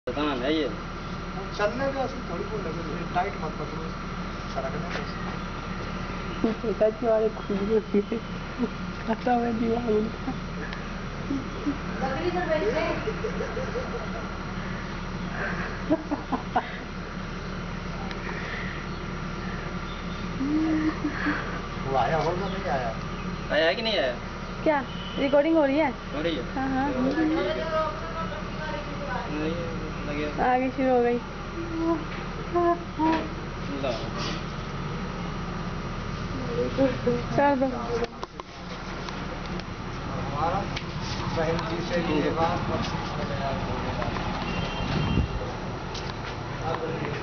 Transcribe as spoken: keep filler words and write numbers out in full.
बताना है ये चलने का असली थोड़ी बहुत लगे टाइट मत पकड़ो सरकने का सच वाले खुशबू खाता हुआ दिया उनका लकड़ी पर बैठे वो आया होगा नहीं आया आया है कि नहीं आया? क्या रिकॉर्डिंग हो रही है? हो रही है। हाँ हाँ नहीं आगे शुरू हो गई। कर दो। हमारा बहन जी से ये बात